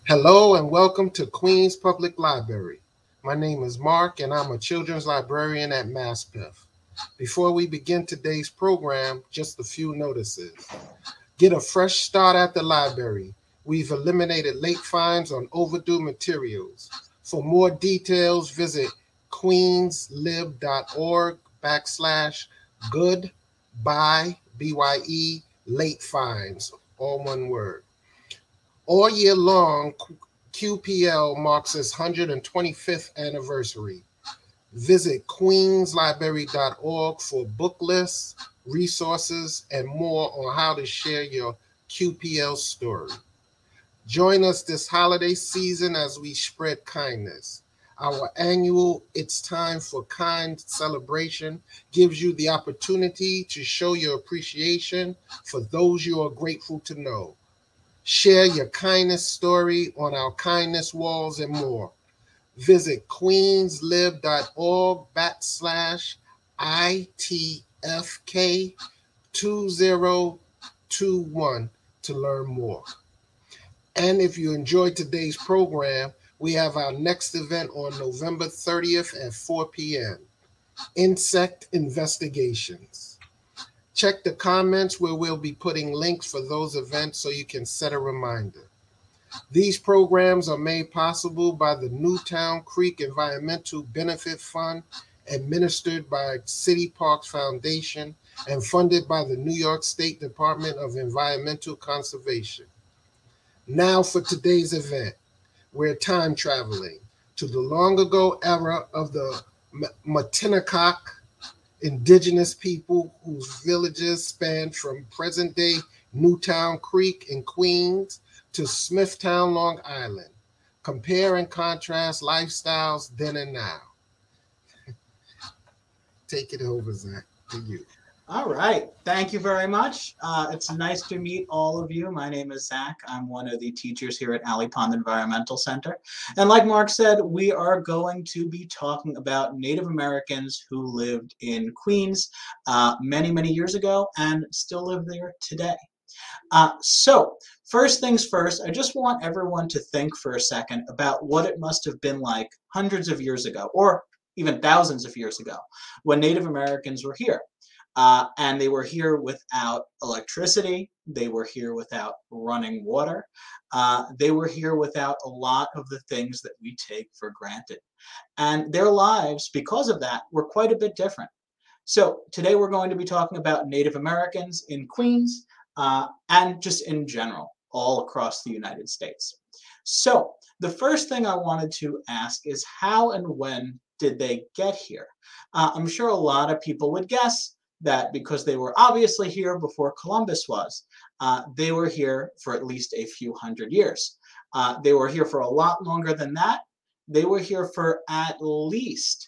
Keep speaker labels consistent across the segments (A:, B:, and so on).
A: Hello and welcome to Queens Public Library. My name is Mark and I'm a children's librarian at MassPIF. Before we begin today's program, just a few notices. Get a fresh start at the library. We've eliminated late fines on overdue materials. For more details, visit queenslib.org/good-bye, BYE, late fines, all one word. All year long, QPL marks its 125th anniversary. Visit queenslibrary.org for book lists, resources, and more on how to share your QPL story. Join us this holiday season as we spread kindness. Our annual It's Time for Kind celebration gives you the opportunity to show your appreciation for those you are grateful to know. Share your kindness story on our kindness walls and more. Visit queenslib.org/ITFK2021 to learn more. And if you enjoyed today's program, we have our next event on November 30th at 4 p.m. Insect Investigations. Check the comments where we'll be putting links for those events so you can set a reminder. These programs are made possible by the Newtown Creek Environmental Benefit Fund, administered by City Parks Foundation, and funded by the New York State Department of Environmental Conservation. Now for today's event. We're time traveling to the long ago era of the Matinecock indigenous people whose villages spanned from present-day Newtown Creek in Queens to Smithtown, Long Island. Compare and contrast lifestyles then and now. Take it over, Zach, to you.
B: All right. Thank you very much. It's nice to meet all of you. My name is Zach. I'm one of the teachers here at Alley Pond Environmental Center. And like Mark said, we are going to be talking about Native Americans who lived in Queens many, many years ago and still live there today. So first things first, I just want everyone to think for a second about what it must have been like hundreds of years ago, or even thousands of years ago, when Native Americans were here. And they were here without electricity. They were here without running water. They were here without a lot of the things that we take for granted. And their lives, because of that, were quite a bit different. So today we're going to be talking about Native Americans in Queens and just in general, all across the United States. So the first thing I wanted to ask is how and when did they get here? I'm sure a lot of people would guess that because they were obviously here before Columbus was, they were here for at least a few hundred years. They were here for a lot longer than that. They were here for at least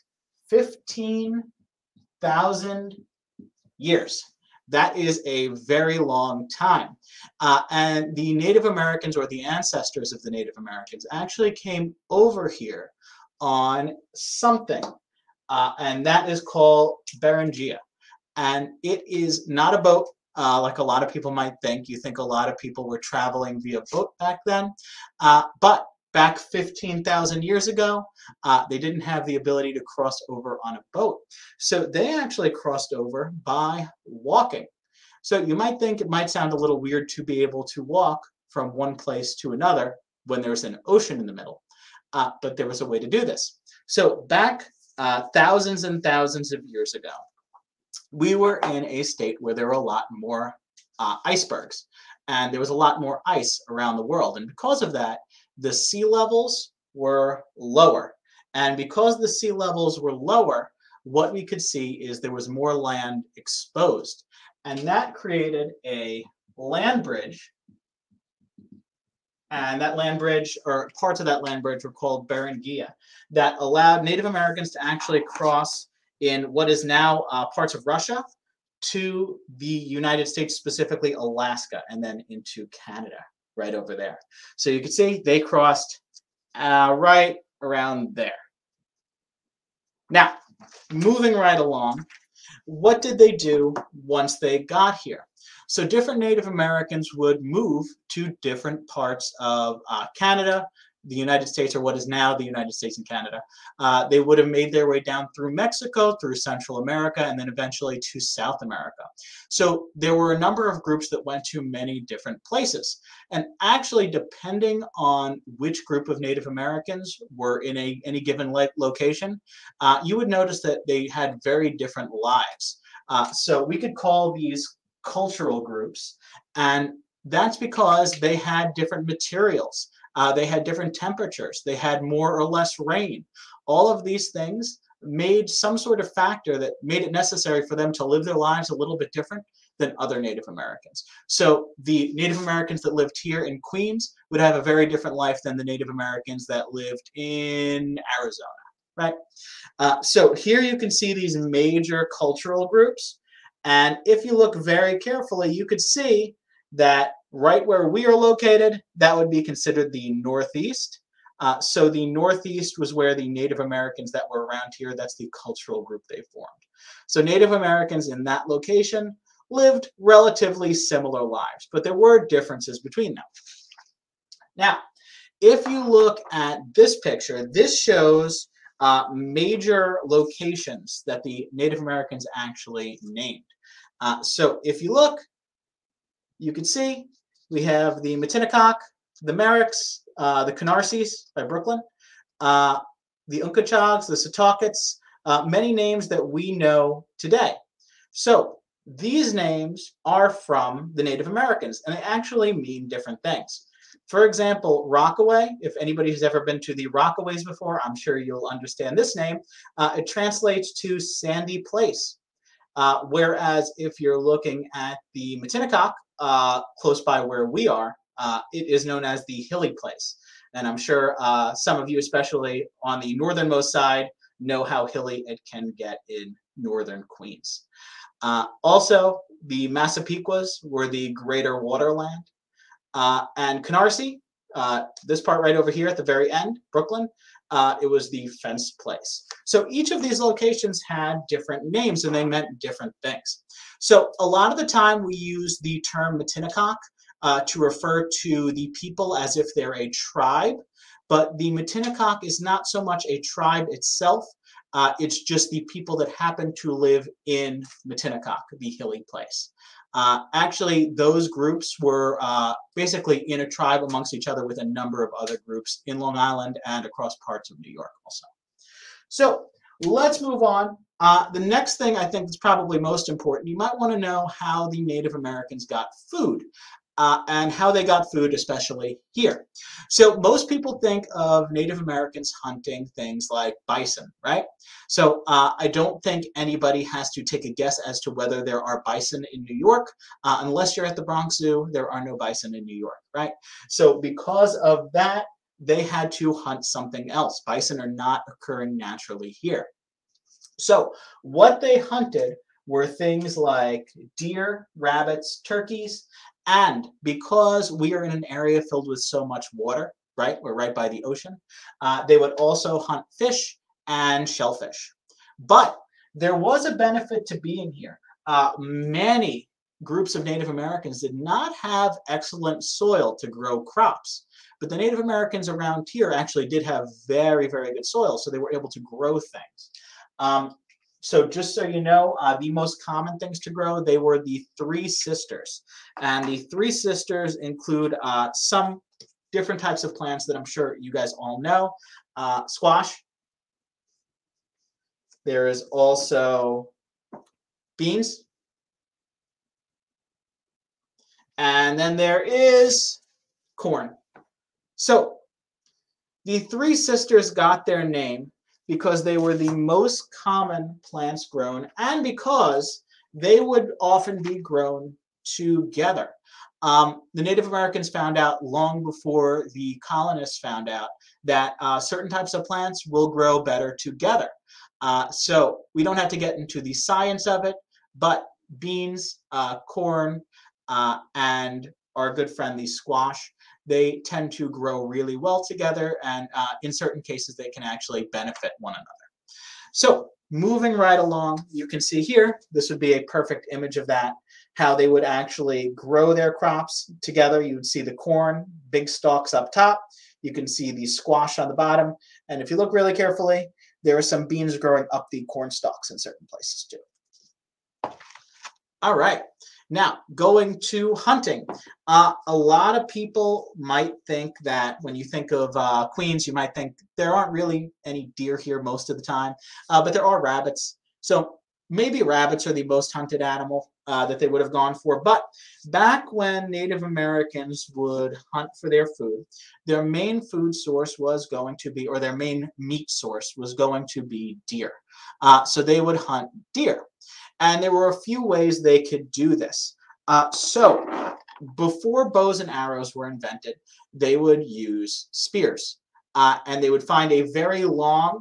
B: 15,000 years. That is a very long time. And the Native Americans, or the ancestors of the Native Americans, actually came over here on something, and that is called Beringia. And it is not a boat like a lot of people might think. You think a lot of people were traveling via boat back then. But back 15,000 years ago, they didn't have the ability to cross over on a boat. So they actually crossed over by walking. So you might think it might sound a little weird to be able to walk from one place to another when there's an ocean in the middle. But there was a way to do this. So back thousands and thousands of years ago, we were in a state where there were a lot more icebergs, and there was a lot more ice around the world. And because of that, the sea levels were lower. And because the sea levels were lower, what we could see is there was more land exposed. And that created a land bridge. And that land bridge, or parts of that land bridge, were called Beringia, that allowed Native Americans to actually cross in what is now parts of Russia to the United States, specifically Alaska, and then into Canada, right over there. So you can see they crossed right around there. Now, moving right along, what did they do once they got here? So different Native Americans would move to different parts of Canada, the United States, or what is now the United States and Canada. They would have made their way down through Mexico, through Central America, and then eventually to South America. So there were a number of groups that went to many different places. And actually, depending on which group of Native Americans were in any given location, you would notice that they had very different lives. So we could call these cultural groups, and that's because they had different materials. They had different temperatures. They had more or less rain. All of these things made some sort of factor that made it necessary for them to live their lives a little bit different than other Native Americans. So the Native Americans that lived here in Queens would have a very different life than the Native Americans that lived in Arizona, right? So here you can see these major cultural groups. And if you look very carefully, you could see that right where we are located, that would be considered the Northeast. So the Northeast was where the Native Americans that were around here, that's the cultural group they formed. So Native Americans in that location lived relatively similar lives, but there were differences between them. Now, if you look at this picture, this shows major locations that the Native Americans actually named. So if you look, you can see we have the Matinecock, the Merricks, the Canarsies by Brooklyn, the Unkachags, the Setauquets, many names that we know today. So these names are from the Native Americans, and they actually mean different things. For example, Rockaway, if anybody has ever been to the Rockaways before, I'm sure you'll understand this name. It translates to sandy place. Whereas if you're looking at the Matinecock, close by where we are, it is known as the hilly place. And I'm sure some of you, especially on the northernmost side, know how hilly it can get in northern Queens. Also, the Massapequas were the greater waterland. And Canarsie, this part right over here at the very end, Brooklyn, it was the fenced place. So each of these locations had different names and they meant different things. So a lot of the time we use the term Matinecock to refer to the people as if they're a tribe, but the Matinecock is not so much a tribe itself. It's just the people that happen to live in Matinecock, the hilly place. Actually, those groups were basically in a tribe amongst each other with a number of other groups in Long Island and across parts of New York also. So let's move on. The next thing I think is probably most important, you might want to know how the Native Americans got food. And how they got food, especially here. So most people think of Native Americans hunting things like bison, right? So I don't think anybody has to take a guess as to whether there are bison in New York. Unless you're at the Bronx Zoo, there are no bison in New York, right? So because of that, they had to hunt something else. Bison are not occurring naturally here. So what they hunted were things like deer, rabbits, turkeys, and because we are in an area filled with so much water, right? We're right by the ocean. They would also hunt fish and shellfish. But there was a benefit to being here. Many groups of Native Americans did not have excellent soil to grow crops. But the Native Americans around here actually did have very, very good soil, so they were able to grow things. So just so you know, the most common things to grow, they were the Three Sisters. And the Three Sisters include some different types of plants that I'm sure you guys all know. Squash. There is also beans. And then there is corn. So the Three Sisters got their name because they were the most common plants grown and because they would often be grown together. The Native Americans found out long before the colonists found out that certain types of plants will grow better together. So we don't have to get into the science of it, but beans, corn, and our good friend the squash, they tend to grow really well together, and in certain cases they can actually benefit one another. So moving right along, you can see here, this would be a perfect image of that. how they would actually grow their crops together. You would see the corn, big stalks up top. You can see the squash on the bottom. And if you look really carefully, there are some beans growing up the corn stalks in certain places too. All right. Now, going to hunting. A lot of people might think that when you think of Queens, you might think there aren't really any deer here most of the time, but there are rabbits. So maybe rabbits are the most hunted animal that they would have gone for. But back when Native Americans would hunt for their food, their main food source was going to be, or their main meat source was going to be deer. So they would hunt deer. And there were a few ways they could do this. So before bows and arrows were invented, they would use spears. And they would find a very long,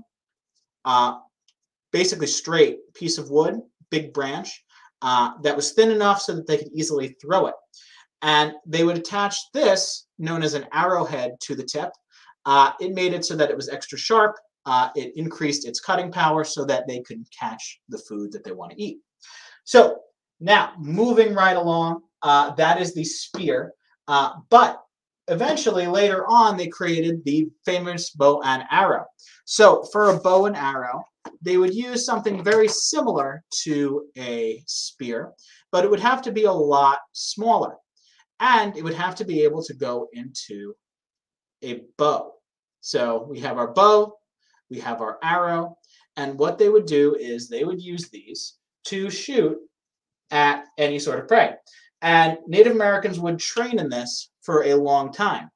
B: basically straight piece of wood, big branch, that was thin enough so that they could easily throw it. And they would attach this, known as an arrowhead, to the tip. It made it so that it was extra sharp. It increased its cutting power so that they could catch the food that they want to eat. So now, moving right along, that is the spear. But eventually, later on, they created the famous bow and arrow. So for a bow and arrow, they would use something very similar to a spear, but it would have to be a lot smaller. And it would have to be able to go into a bow. So we have our bow, we have our arrow, and what they would do is they would use these to shoot at any sort of prey. And Native Americans would train in this for a long time.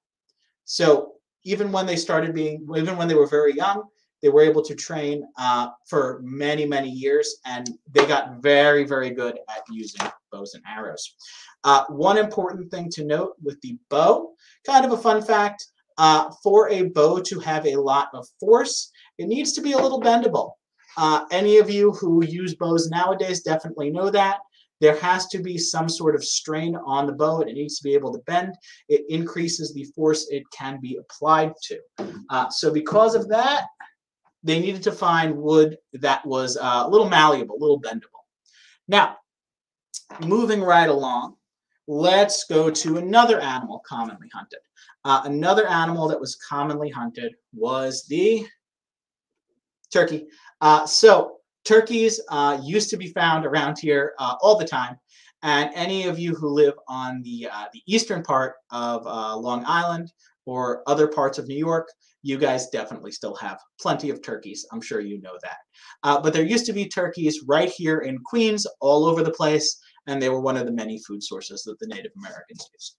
B: So even when they were very young, they were able to train for many, many years, and they got very, very good at using bows and arrows. One important thing to note with the bow, kind of a fun fact, for a bow to have a lot of force, it needs to be a little bendable. Any of you who use bows nowadays definitely know that. There has to be some sort of strain on the bow. It needs to be able to bend. It increases the force it can be applied to. So because of that, they needed to find wood that was a little malleable, a little bendable. Now, moving right along, let's go to another animal commonly hunted. Another animal that was commonly hunted was the turkey. So turkeys used to be found around here all the time. And any of you who live on the eastern part of Long Island or other parts of New York, you guys definitely still have plenty of turkeys. I'm sure you know that. But there used to be turkeys right here in Queens, all over the place, and they were one of the many food sources that the Native Americans used.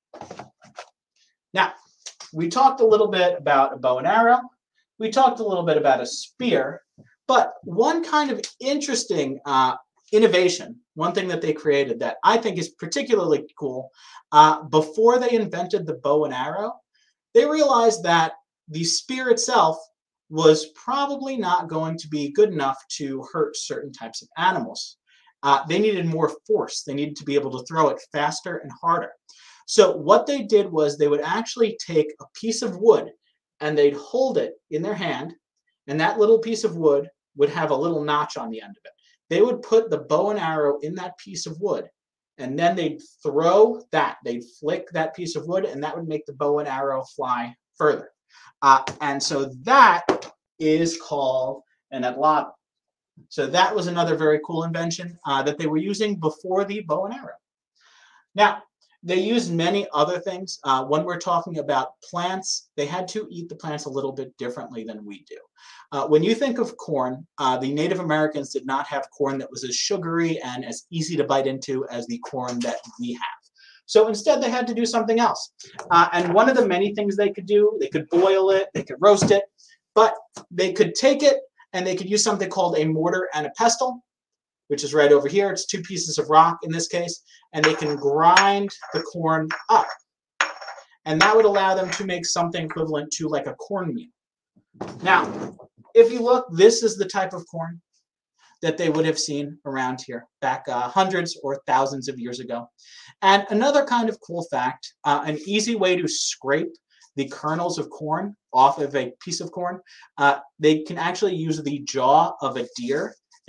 B: Now, we talked a little bit about a bow and arrow. We talked a little bit about a spear, but one kind of interesting innovation, one thing that they created that I think is particularly cool, before they invented the bow and arrow, they realized that the spear itself was probably not going to be good enough to hurt certain types of animals. They needed more force. They needed to be able to throw it faster and harder. So what they did was they would actually take a piece of wood and they'd hold it in their hand, and that little piece of wood would have a little notch on the end of it. They would put the bow and arrow in that piece of wood, and then they'd throw that. They'd flick that piece of wood, and that would make the bow and arrow fly further. And so that is called an atlatl. So that was another very cool invention that they were using before the bow and arrow. Now, they used many other things. When we're talking about plants, they had to eat the plants a little bit differently than we do. When you think of corn, the Native Americans did not have corn that was as sugary and as easy to bite into as the corn that we have. So instead, they had to do something else. And one of the many things they could do, they could boil it, they could roast it, but they could take it and they could use something called a mortar and a pestle, which is right over here. It's two pieces of rock in this case, and they can grind the corn up. And that would allow them to make something equivalent to like a cornmeal. Now, if you look, this is the type of corn that they would have seen around here back hundreds or thousands of years ago. And another kind of cool fact, an easy way to scrape the kernels of corn off of a piece of corn, they can actually use the jaw of a deer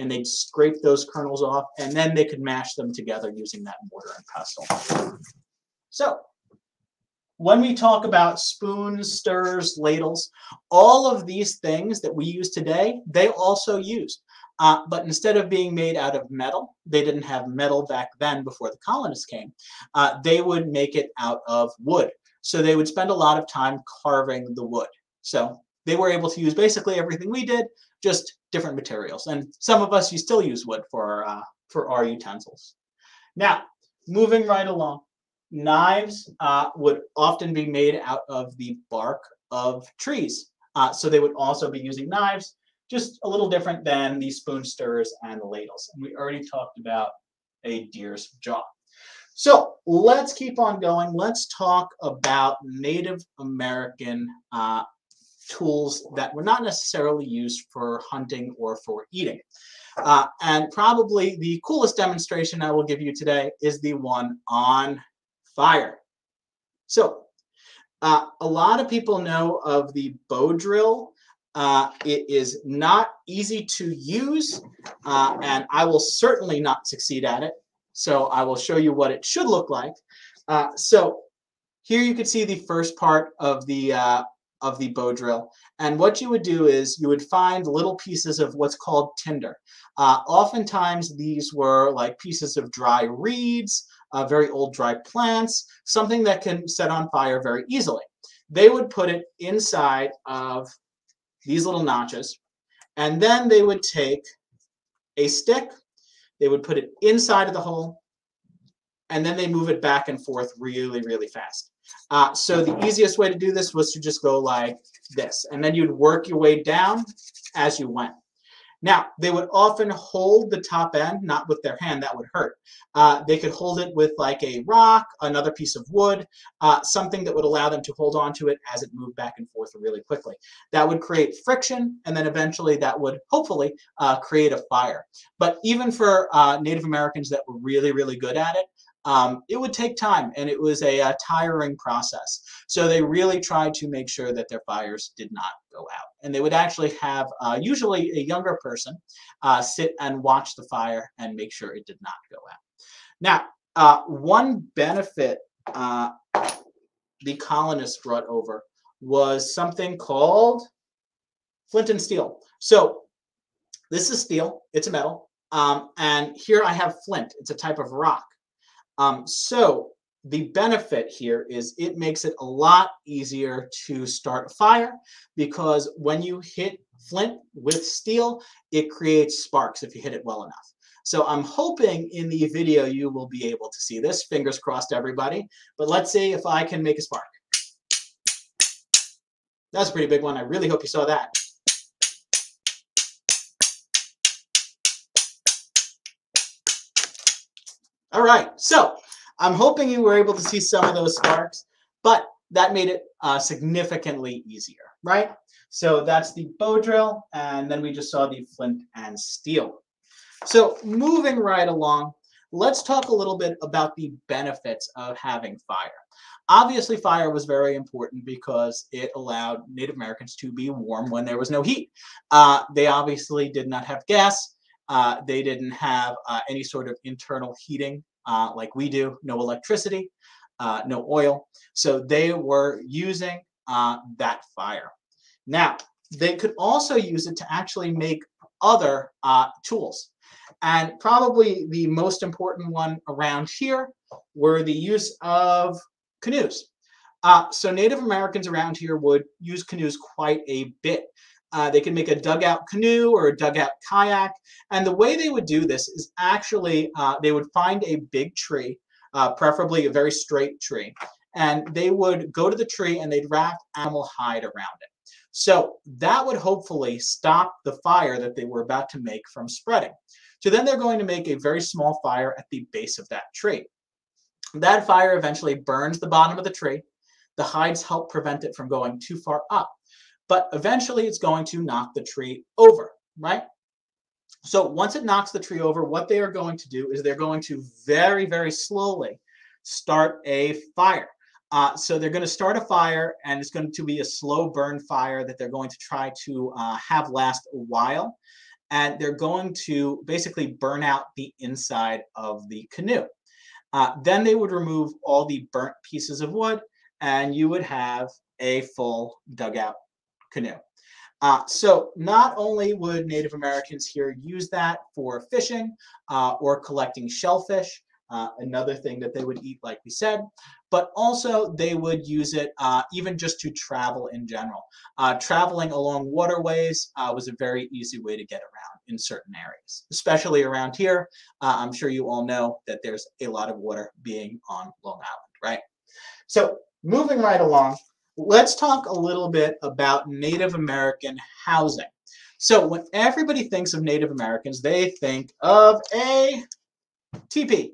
B: and they'd scrape those kernels off, and then they could mash them together using that mortar and pestle. So when we talk about spoons, stirrers, ladles, all of these things that we use today, they also used. But instead of being made out of metal, they didn't have metal back then before the colonists came, they would make it out of wood. So they would spend a lot of time carving the wood. So they were able to use basically everything we did, just different materials. And some of us, you still use wood for our utensils. Now, moving right along. Knives would often be made out of the bark of trees. So they would also be using knives, just a little different than the spoon stirrers and the ladles. And we already talked about a deer's jaw. So let's keep on going. Let's talk about Native American tools that were not necessarily used for hunting or for eating. And probably the coolest demonstration I will give you today is the one on fire. So a lot of people know of the bow drill. It is not easy to use, and I will certainly not succeed at it. So I will show you what it should look like. So here you can see the first part of the bow drill. And what you would do is you would find little pieces of what's called tinder. Oftentimes these were like pieces of dry reeds, very old dry plants, something that can set on fire very easily. They would put it inside of these little notches, and then they would take a stick, they would put it inside of the hole, and then they move it back and forth really, really fast. So the easiest way to do this was to just go like this, and then you'd work your way down as you went. Now, they would often hold the top end, not with their hand, that would hurt. They could hold it with like a rock, another piece of wood, something that would allow them to hold on to it as it moved back and forth really quickly. That would create friction, and then eventually that would hopefully create a fire. But even for Native Americans that were really, really good at it, it would take time, and it was a tiring process. So they really tried to make sure that their fires did not go out. And they would actually have usually a younger person sit and watch the fire and make sure it did not go out. Now, one benefit the colonists brought over was something called flint and steel. So this is steel, it's a metal, and here I have flint, it's a type of rock. So the benefit here is it makes it a lot easier to start a fire, because when you hit flint with steel, it creates sparks if you hit it well enough. So I'm hoping in the video you will be able to see this. Fingers crossed, everybody. But let's see if I can make a spark. That's a pretty big one. I really hope you saw that. All right, so I'm hoping you were able to see some of those sparks, but that made it significantly easier, right? So that's the bow drill, and then we just saw the flint and steel. So moving right along, let's talk a little bit about the benefits of having fire. Obviously, fire was very important because it allowed Native Americans to be warm when there was no heat. They obviously did not have gas. They didn't have any sort of internal heating like we do, no electricity, no oil. So they were using that fire. Now, they could also use it to actually make other tools. And probably the most important one around here were the use of canoes. So Native Americans around here would use canoes quite a bit. They could make a dugout canoe or a dugout kayak. And the way they would do this is actually they would find a big tree, preferably a very straight tree, and they would go to the tree and they'd wrap animal hide around it. So that would hopefully stop the fire that they were about to make from spreading. So then they're going to make a very small fire at the base of that tree. That fire eventually burns the bottom of the tree. The hides help prevent it from going too far up. But eventually it's going to knock the tree over, right? So once it knocks the tree over, what they are going to do is they're going to very, very slowly start a fire. So they're going to start a fire, and it's going to be a slow burn fire that they're going to try to have last a while. and they're going to basically burn out the inside of the canoe. Then they would remove all the burnt pieces of wood, and you would have a full dugout canoe. So not only would Native Americans here use that for fishing or collecting shellfish, another thing that they would eat, like we said, but also they would use it even just to travel in general. Traveling along waterways was a very easy way to get around in certain areas, especially around here. I'm sure you all know that there's a lot of water being on Long Island, right? So moving right along, let's talk a little bit about Native American housing. So when everybody thinks of Native Americans, they think of a teepee.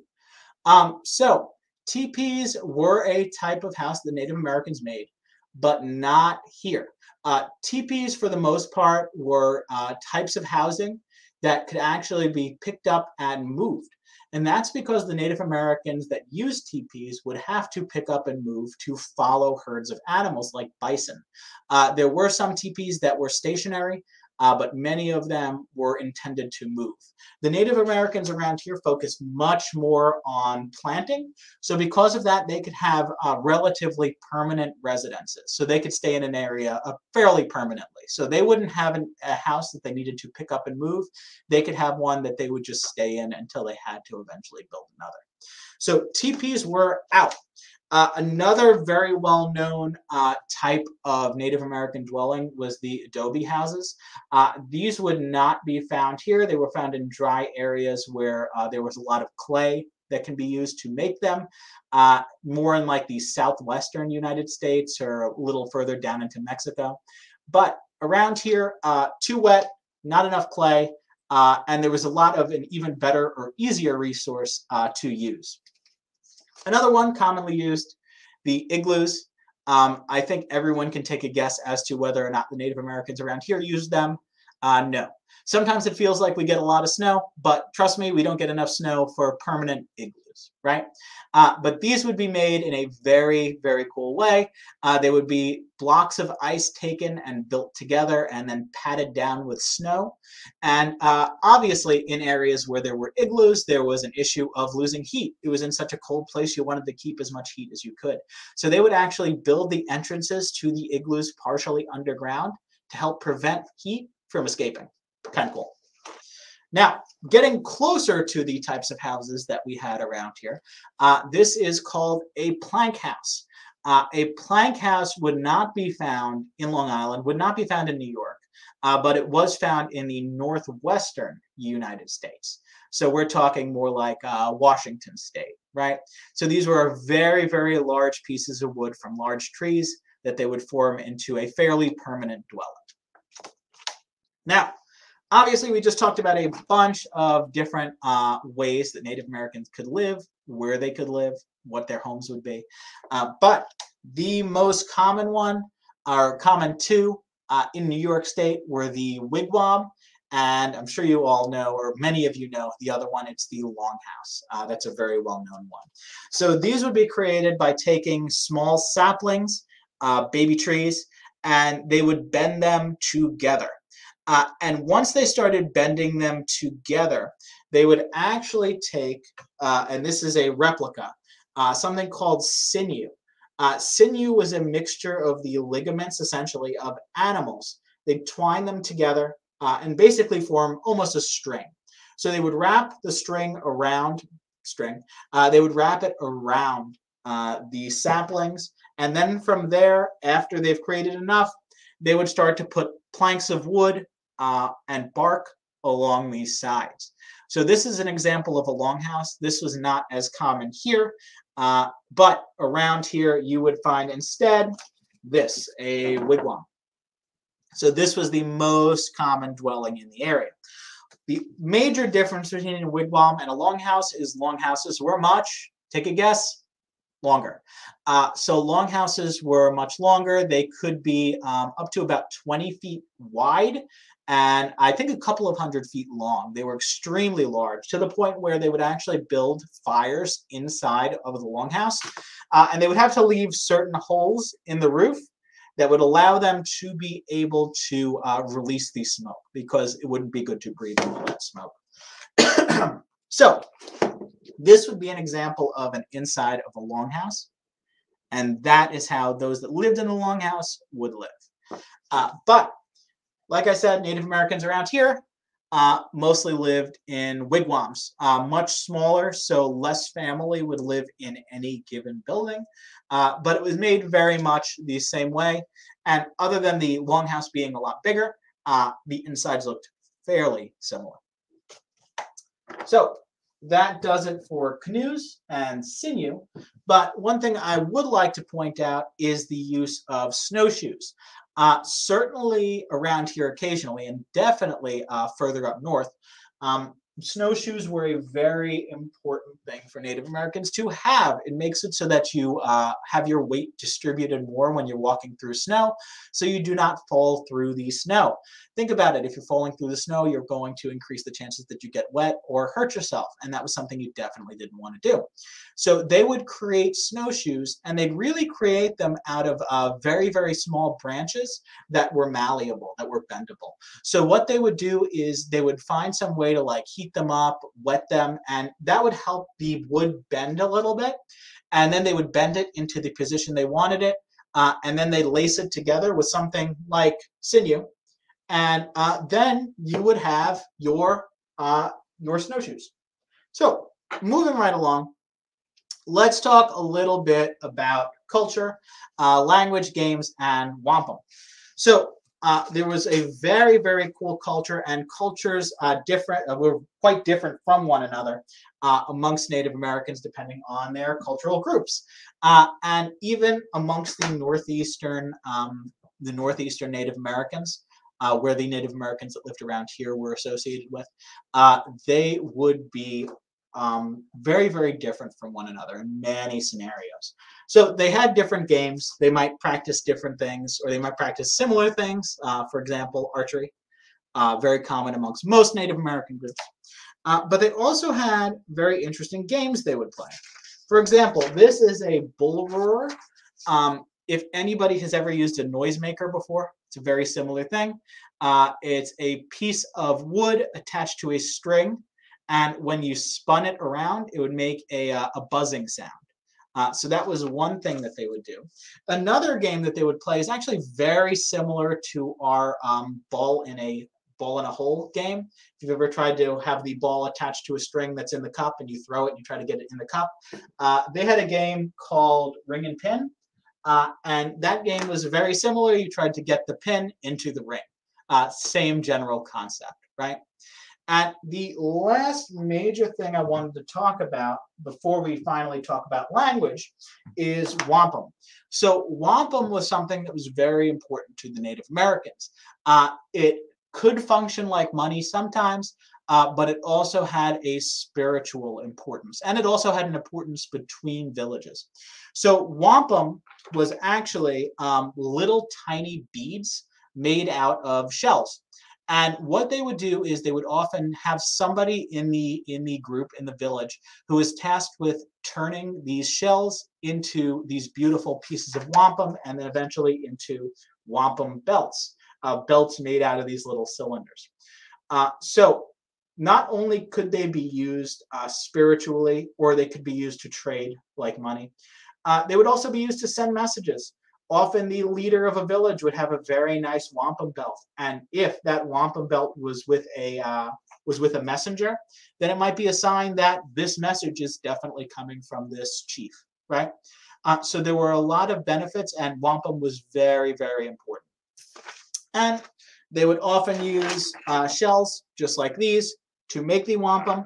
B: So teepees were a type of house that Native Americans made, but not here. Teepees, for the most part, were types of housing that could actually be picked up and moved. And that's because the Native Americans that used teepees would have to pick up and move to follow herds of animals like bison. There were some teepees that were stationary, but many of them were intended to move. The Native Americans around here focused much more on planting. So because of that, they could have relatively permanent residences. So they could stay in an area fairly permanently. So they wouldn't have a house that they needed to pick up and move. They could have one that they would just stay in until they had to eventually build another. So teepees were out. Another very well-known type of Native American dwelling was the adobe houses. These would not be found here. They were found in dry areas where there was a lot of clay that can be used to make them, more in like the southwestern United States or a little further down into Mexico. But around here, too wet, not enough clay, and there was a lot of an even better or easier resource to use. Another one commonly used, the igloos. I think everyone can take a guess as to whether or not the Native Americans around here used them. No. Sometimes it feels like we get a lot of snow, but trust me, we don't get enough snow for permanent igloos, right? But these would be made in a very, very cool way. They would be blocks of ice taken and built together and then patted down with snow. And obviously, in areas where there were igloos, there was an issue of losing heat. It was in such a cold place, you wanted to keep as much heat as you could. So they would actually build the entrances to the igloos partially underground to help prevent heat from escaping. Kind of cool. Now, getting closer to the types of houses that we had around here, this is called a plank house. A plank house would not be found in Long Island, would not be found in New York, but it was found in the northwestern United States. So we're talking more like Washington State, right? So these were very, very large pieces of wood from large trees that they would form into a fairly permanent dwelling. Now, obviously, we just talked about a bunch of different ways that Native Americans could live, where they could live, what their homes would be. But the most common one, or common two, in New York State were the wigwam, and I'm sure you all know, or many of you know, the other one, it's the longhouse. That's a very well-known one. So these would be created by taking small saplings, baby trees, and they would bend them together. And once they started bending them together, they would actually take, and this is a replica, something called sinew. Sinew was a mixture of the ligaments, essentially, of animals. They'd twine them together and basically form almost a string. So they would wrap the string around, they would wrap it around the saplings. And then from there, after they've created enough, they would start to put planks of wood and bark along these sides. So this is an example of a longhouse. This was not as common here, but around here you would find instead this, a wigwam. So this was the most common dwelling in the area. The major difference between a wigwam and a longhouse is longhouses were much, take a guess, longer. So longhouses were much longer. They could be up to about 20 feet wide and I think a couple of 100 feet long. They were extremely large to the point where they would actually build fires inside of the longhouse. And they would have to leave certain holes in the roof that would allow them to be able to release the smoke, because it wouldn't be good to breathe in all that smoke. So this would be an example of an inside of a longhouse, and that is how those that lived in the longhouse would live. But like I said, Native Americans around here mostly lived in wigwams, much smaller, so less family would live in any given building, but it was made very much the same way. And other than the longhouse being a lot bigger, the insides looked fairly similar. So that does it for canoes and sinew. But one thing I would like to point out is the use of snowshoes. Certainly around here occasionally, and definitely further up north, snowshoes were a very important thing for Native Americans to have. It makes it so that you have your weight distributed more when you're walking through snow, so you do not fall through the snow. Think about it. If you're falling through the snow, you're going to increase the chances that you get wet or hurt yourself, and that was something you definitely didn't want to do. So they would create snowshoes, and they'd really create them out of very, very small branches that were malleable, that were bendable. So what they would do is they would find some way to like heat them up, wet them, and that would help the wood bend a little bit. And then they would bend it into the position they wanted it, and then they lace it together with something like sinew, and then you would have your snowshoes. So moving right along, let's talk a little bit about culture, language, games, and wampum. So there was a very, very cool culture, and cultures were quite different from one another amongst Native Americans depending on their cultural groups. And even amongst the northeastern Native Americans, where the Native Americans that lived around here were associated with, they would be very, very different from one another in many scenarios. So they had different games. They might practice different things, or they might practice similar things. For example, archery, very common amongst most Native American groups. But they also had very interesting games they would play. For example, this is a bull roarer. If anybody has ever used a noisemaker before, it's a very similar thing. It's a piece of wood attached to a string, and when you spun it around, it would make a buzzing sound. So that was one thing that they would do. Another game that they would play is actually very similar to our ball in a hole game. If you've ever tried to have the ball attached to a string that's in the cup and you throw it and you try to get it in the cup, they had a game called Ring and Pin. And that game was very similar. You tried to get the pin into the ring. Same general concept, right? And the last major thing I wanted to talk about before we finally talk about language is wampum. So wampum was something that was very important to the Native Americans. It could function like money sometimes, but it also had a spiritual importance, and it also had an importance between villages. So wampum was actually little tiny beads made out of shells. And what they would do is they would often have somebody in the group, in the village, who was tasked with turning these shells into these beautiful pieces of wampum, and then eventually into wampum belts, belts made out of these little cylinders. So not only could they be used spiritually, or they could be used to trade like money, they would also be used to send messages. Often the leader of a village would have a very nice wampum belt, and if that wampum belt was with a messenger, then it might be a sign that this message is definitely coming from this chief, right? So there were a lot of benefits, and wampum was very, very important. And they would often use shells just like these to make the wampum,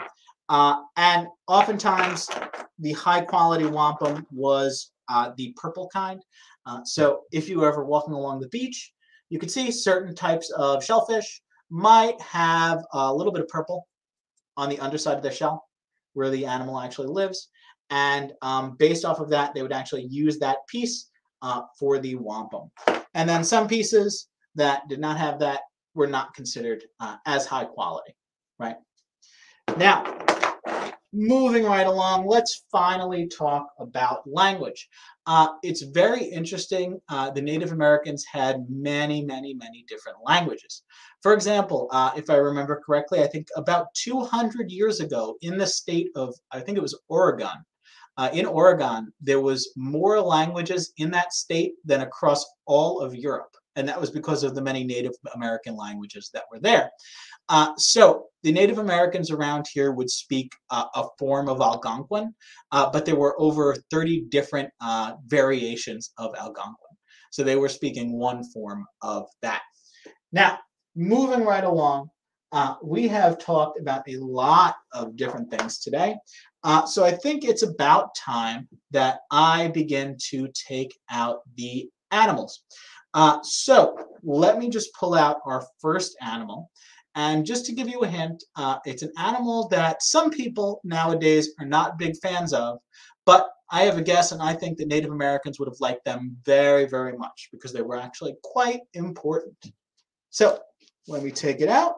B: and oftentimes the high quality wampum was the purple kind. So if you were ever walking along the beach, you could see certain types of shellfish might have a little bit of purple on the underside of their shell where the animal actually lives. And based off of that, they would actually use that piece for the wampum. And then some pieces that did not have that were not considered as high quality, right? Now, moving right along, let's finally talk about language. It's very interesting. The Native Americans had many, many, many different languages. For example, if I remember correctly, I think about 200 years ago in the state of, I think it was Oregon. In Oregon, there was more languages in that state than across all of Europe. And that was because of the many Native American languages that were there. So the Native Americans around here would speak a form of Algonquin, but there were over 30 different variations of Algonquin. So they were speaking one form of that. Now, moving right along, we have talked about a lot of different things today. So I think it's about time that I begin to take out the animals. So let me just pull out our first animal. And just to give you a hint, it's an animal that some people nowadays are not big fans of, but I have a guess, and I think that Native Americans would have liked them very, very much because they were actually quite important. So when we take it out,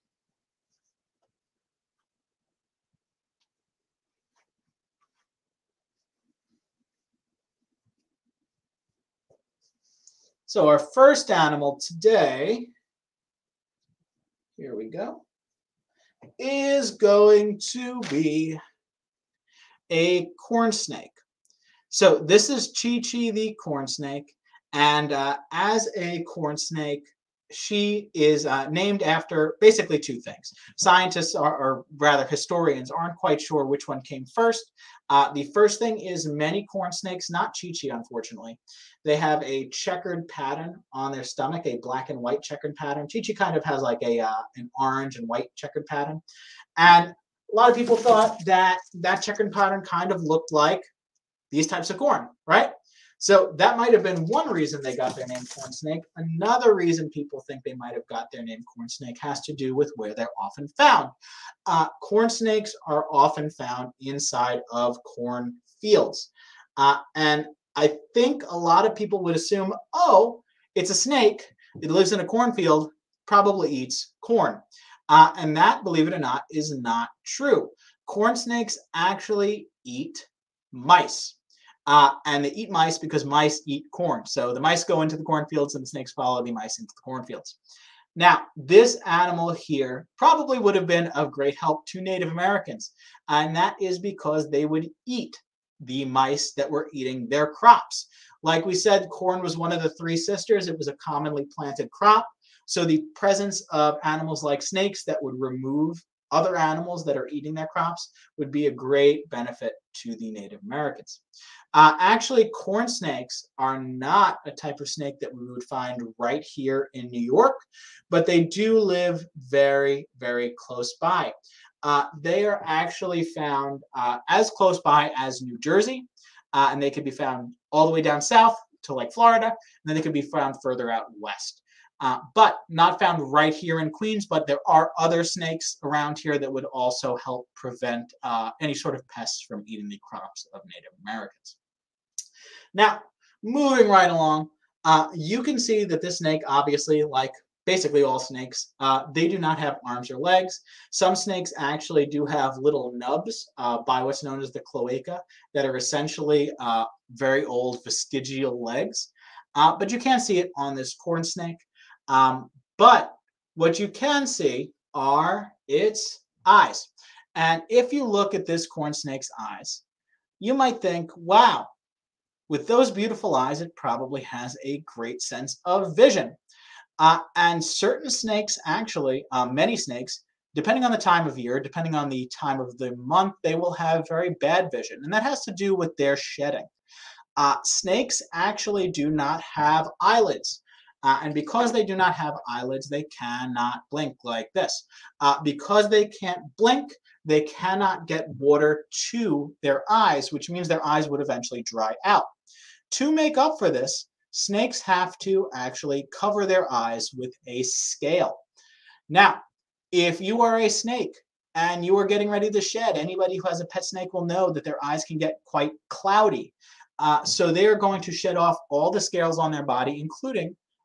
B: so our first animal today, here we go, is going to be a corn snake. So this is Chi-Chi the corn snake, and as a corn snake, she is named after basically two things. Scientists, or rather historians, aren't quite sure which one came first. The first thing is many corn snakes, not Chi-Chi, unfortunately. They have a checkered pattern on their stomach, a black and white checkered pattern. Chi-Chi kind of has like an orange and white checkered pattern. And a lot of people thought that that checkered pattern kind of looked like these types of corn, right? So that might have been one reason they got their name corn snake. Another reason people think they might have got their name corn snake has to do with where they're often found. Corn snakes are often found inside of corn fields. And I think a lot of people would assume, oh, it's a snake. It lives in a cornfield, probably eats corn. And that, believe it or not, is not true. Corn snakes actually eat mice. And they eat mice because mice eat corn. So the mice go into the cornfields and the snakes follow the mice into the cornfields. Now, this animal here probably would have been of great help to Native Americans. And that is because they would eat the mice that were eating their crops. Like we said, corn was one of the three sisters. It was a commonly planted crop. So the presence of animals like snakes that would remove other animals that are eating their crops would be a great benefit to the Native Americans. Actually, corn snakes are not a type of snake that we would find right here in New York, but they do live very, very close by. They are actually found as close by as New Jersey, and they could be found all the way down south to like Florida, and then they could be found further out west. But not found right here in Queens, but there are other snakes around here that would also help prevent any sort of pests from eating the crops of Native Americans. Now, moving right along, you can see that this snake, obviously, like basically all snakes, they do not have arms or legs. Some snakes actually do have little nubs by what's known as the cloaca that are essentially very old vestigial legs. But you can't see it on this corn snake. But what you can see are its eyes. And if you look at this corn snake's eyes, you might think, wow, with those beautiful eyes, it probably has a great sense of vision. And certain snakes, actually, many snakes, depending on the time of year, depending on the time of the month, they will have very bad vision. And that has to do with their shedding. Snakes actually do not have eyelids. And because they do not have eyelids, they cannot blink like this. Because they can't blink, they cannot get water to their eyes, which means their eyes would eventually dry out. To make up for this, snakes have to actually cover their eyes with a scale. Now, if you are a snake and you are getting ready to shed, anybody who has a pet snake will know that their eyes can get quite cloudy. So they are going to shed off all the scales on their body, including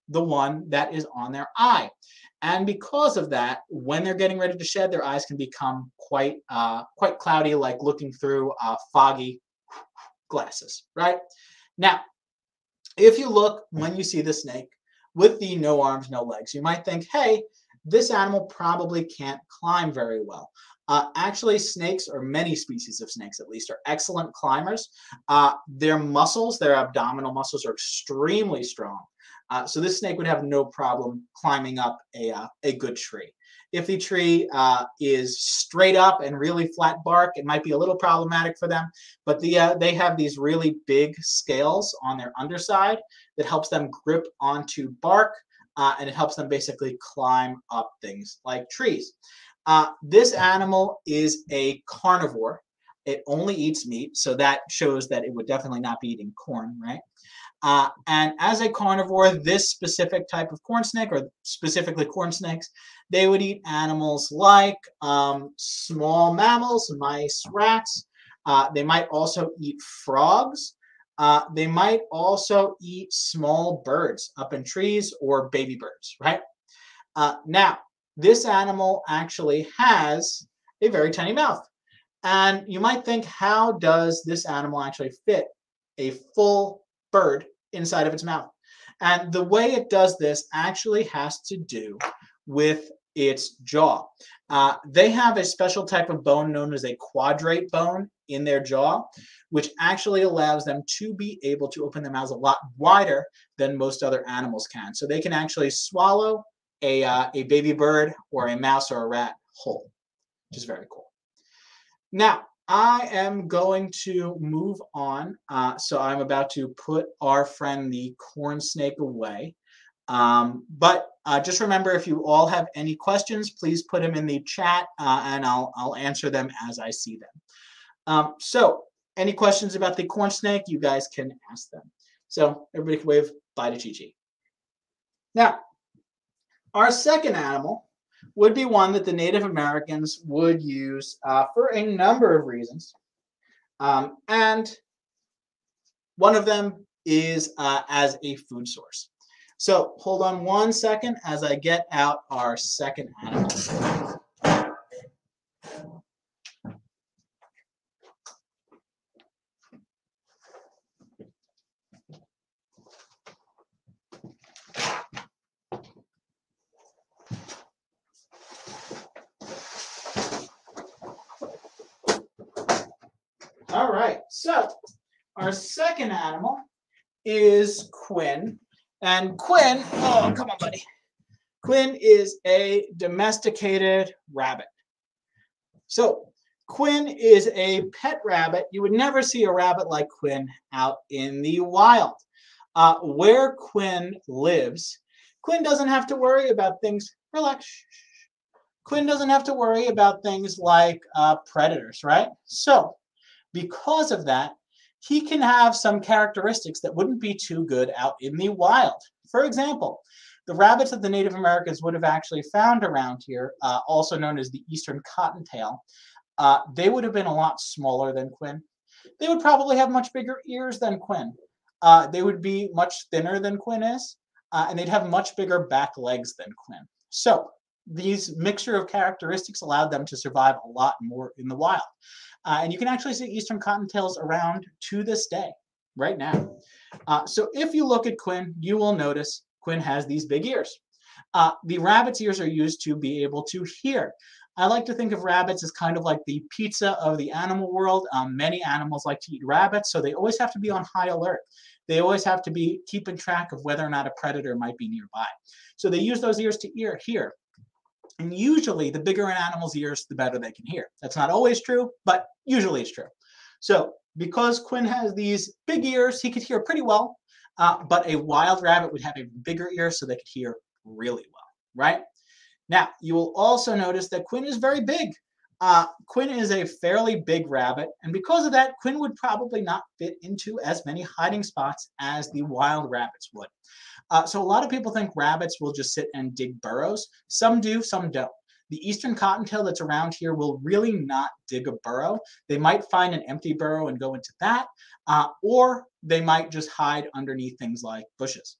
B: the one that is on their eye. And because of that, when they're getting ready to shed, their eyes can become quite cloudy, like looking through foggy glasses, right? Now, if you look when you see the snake with the no arms, no legs, you might think, hey, this animal probably can't climb very well. Actually, snakes, or many species of snakes at least, are excellent climbers. Their muscles, their abdominal muscles, are extremely strong. So this snake would have no problem climbing up a good tree. If the tree is straight up and really flat bark, it might be a little problematic for them. But they have these really big scales on their underside that helps them grip onto bark, and it helps them basically climb up things like trees. This animal is a carnivore. It only eats meat, so that shows that it would definitely not be eating corn, right? And as a carnivore, this specific type of corn snake, or specifically corn snakes, they would eat animals like small mammals, mice, rats. They might also eat frogs. They might also eat small birds up in trees, or baby birds, right? Now, this animal actually has a very tiny mouth. And you might think, how does this animal actually fit a full bird inside of its mouth? And the way it does this actually has to do with its jaw. They have a special type of bone known as a quadrate bone in their jaw, which actually allows them to be able to open their mouths a lot wider than most other animals can. So they can actually swallow a baby bird or a mouse or a rat whole, which is very cool. Now, I am going to move on. So I'm about to put our friend the corn snake away. But just remember, if you all have any questions, please put them in the chat, and I'll answer them as I see them. So any questions about the corn snake, you guys can ask them. So everybody can wave bye to Chi-Chi. Now, our second animal would be one that the Native Americans would use for a number of reasons. And one of them is as a food source. So hold on one second as I get out our second animal. All right, so our second animal is Quinn. And Quinn, oh, come on, buddy. Quinn is a domesticated rabbit. So Quinn is a pet rabbit. You would never see a rabbit like Quinn out in the wild. Where Quinn lives, Quinn doesn't have to worry about things, relax. Quinn doesn't have to worry about things like predators, right? So because of that, he can have some characteristics that wouldn't be too good out in the wild. For example, the rabbits that the Native Americans would have actually found around here, also known as the eastern cottontail, they would have been a lot smaller than Quinn. They would probably have much bigger ears than Quinn. They would be much thinner than Quinn is, and they'd have much bigger back legs than Quinn. So these mixture of characteristics allowed them to survive a lot more in the wild. And you can actually see eastern cottontails around to this day, right now. So if you look at Quinn, you will notice Quinn has these big ears. The rabbit's ears are used to be able to hear. I like to think of rabbits as kind of like the pizza of the animal world. Many animals like to eat rabbits, so they always have to be on high alert. They always have to be keeping track of whether or not a predator might be nearby. So they use those ears to hear. And usually, the bigger an animal's ears, the better they can hear. That's not always true, but usually it's true. So because Quinn has these big ears, he could hear pretty well, but a wild rabbit would have a bigger ear so they could hear really well, right? Now, you will also notice that Quinn is very big. Quinn is a fairly big rabbit, and because of that, Quinn would probably not fit into as many hiding spots as the wild rabbits would. So a lot of people think rabbits will just sit and dig burrows. Some do, some don't. The eastern cottontail that's around here will really not dig a burrow. They might find an empty burrow and go into that, or they might just hide underneath things like bushes.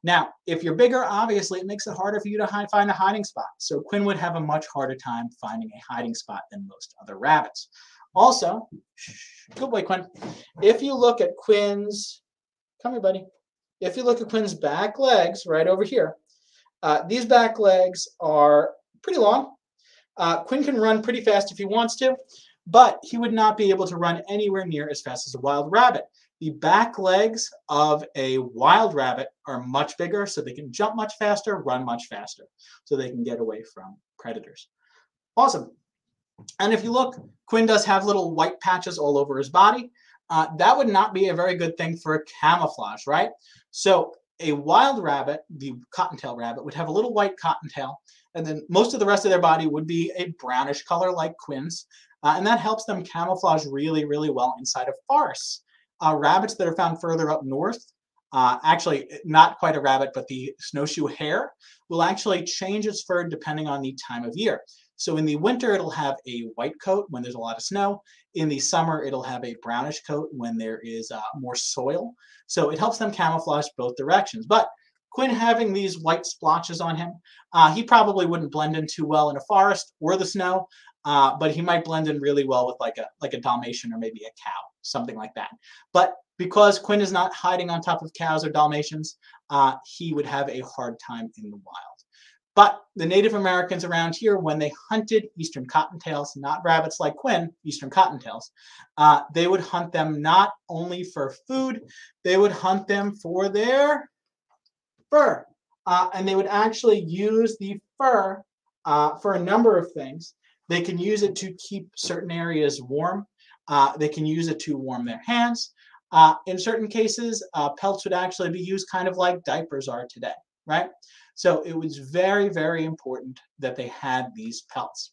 B: Now, if you're bigger, obviously it makes it harder for you to find a hiding spot. So Quinn would have a much harder time finding a hiding spot than most other rabbits. Also, good boy, Quinn. If you look at Quinn's, come here, buddy. If you look at Quinn's back legs right over here, these back legs are pretty long. Quinn can run pretty fast if he wants to, but he would not be able to run anywhere near as fast as a wild rabbit. The back legs of a wild rabbit are much bigger, so they can jump much faster, run much faster, so they can get away from predators. Awesome. And if you look, Quinn does have little white patches all over his body. That would not be a very good thing for camouflage, right? So a wild rabbit, the cottontail rabbit, would have a little white cottontail, and then most of the rest of their body would be a brownish color like Quinn's, and that helps them camouflage really, really well inside of forests. Rabbits that are found further up north, actually not quite a rabbit, but the snowshoe hare, will actually change its fur depending on the time of year. So in the winter, it'll have a white coat when there's a lot of snow. In the summer, it'll have a brownish coat when there is more soil. So it helps them camouflage both directions. But Quinn having these white splotches on him, he probably wouldn't blend in too well in a forest or the snow, but he might blend in really well with like a Dalmatian or maybe a cow, something like that. But because Quinn is not hiding on top of cows or Dalmatians, he would have a hard time in the wild. But the Native Americans around here, when they hunted eastern cottontails, not rabbits like Quinn, eastern cottontails, they would hunt them not only for food, they would hunt them for their fur. And they would actually use the fur for a number of things. They can use it to keep certain areas warm. They can use it to warm their hands. In certain cases, pelts would actually be used kind of like diapers are today, right? So it was very, very important that they had these pelts.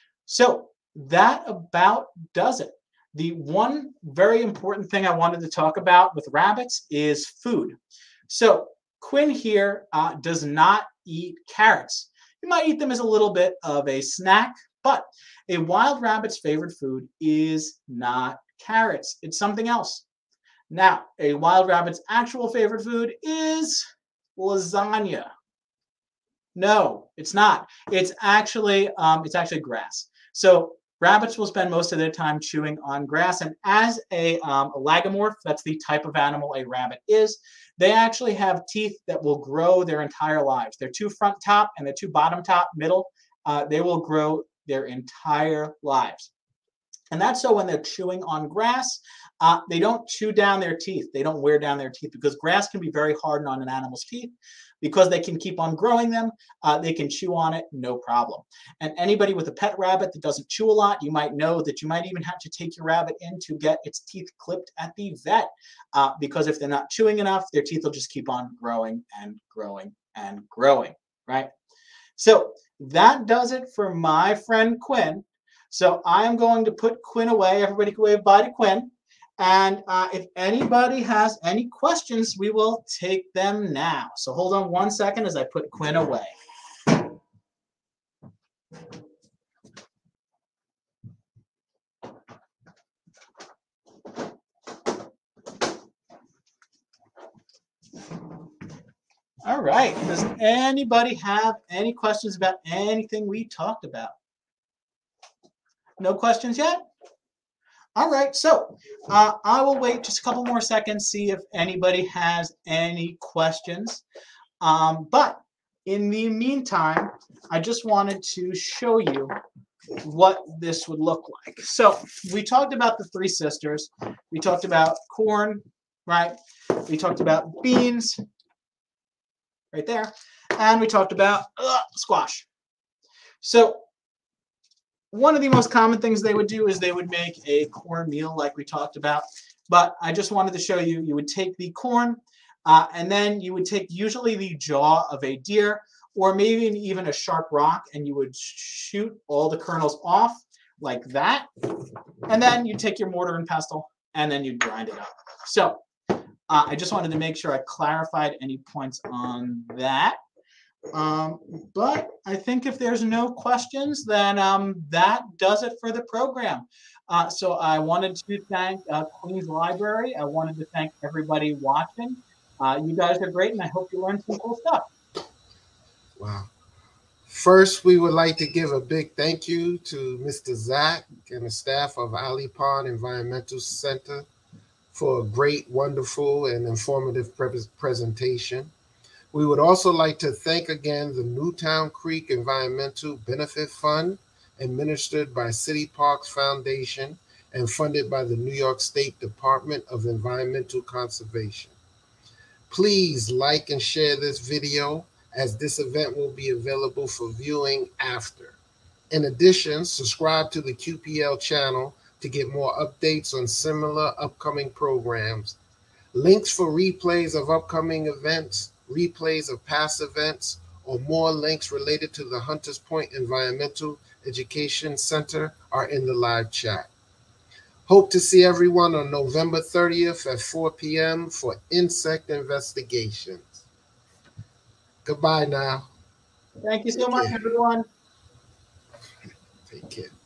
B: So that about does it. The one very important thing I wanted to talk about with rabbits is food. So Quinn here does not eat carrots. He might eat them as a little bit of a snack, but a wild rabbit's favorite food is not carrots. It's something else. Now, a wild rabbit's actual favorite food is lasagna. No, it's not. It's actually grass. So rabbits will spend most of their time chewing on grass, and as a lagomorph, that's the type of animal a rabbit is, they actually have teeth that will grow their entire lives. Their two front top and their two bottom top, middle, they will grow their entire lives. And that's so when they're chewing on grass, they don't chew down their teeth. They don't wear down their teeth because grass can be very hard on an animal's teeth. Because they can keep on growing them, they can chew on it, no problem. And anybody with a pet rabbit that doesn't chew a lot, you might know that you might even have to take your rabbit in to get its teeth clipped at the vet. Because if they're not chewing enough, their teeth will just keep on growing and growing and growing, right? So that does it for my friend Quinn. So I am going to put Quinn away. Everybody can wave bye to Quinn. And if anybody has any questions, we will take them now. So hold on one second as I put Quinn away. All right. Does anybody have any questions about anything we talked about? No questions yet? All right, so I will wait just a couple more seconds, see if anybody has any questions. But in the meantime, I just wanted to show you what this would look like. So we talked about the three sisters. We talked about corn, right? We talked about beans, right there. And we talked about squash. So one of the most common things they would do is they would make a cornmeal like we talked about. But I just wanted to show you, you would take the corn and then you would take usually the jaw of a deer or maybe even a sharp rock, and you would shoot all the kernels off like that. And then you take your mortar and pestle and then you grind it up. So I just wanted to make sure I clarified any points on that. But I think if there's no questions, then that does it for the program. So I wanted to thank Queen's Library. I wanted to thank everybody watching. You guys are great, and I hope you learned some cool stuff.
A: Wow. First, we would like to give a big thank you to Mr. Zach and the staff of Alley Pond Environmental Center for a great, wonderful, and informative presentation. We would also like to thank again the Newtown Creek Environmental Benefit Fund, administered by City Parks Foundation and funded by the New York State Department of Environmental Conservation. Please like and share this video, as this event will be available for viewing after. In addition, subscribe to the QPL channel to get more updates on similar upcoming programs. Links for replays of upcoming events, replays of past events, or more links related to the Hunters Point Environmental Education Center are in the live chat. Hope to see everyone on November 30th at 4 p.m. for insect investigations. Goodbye now.
B: Thank you so much, everyone.
A: Take care.